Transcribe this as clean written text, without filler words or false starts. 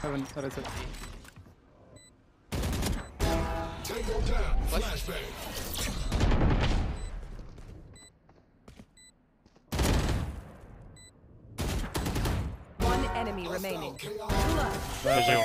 Heaven, that is it. Tango down. Flashbang. One enemy remaining. Chaos. GG.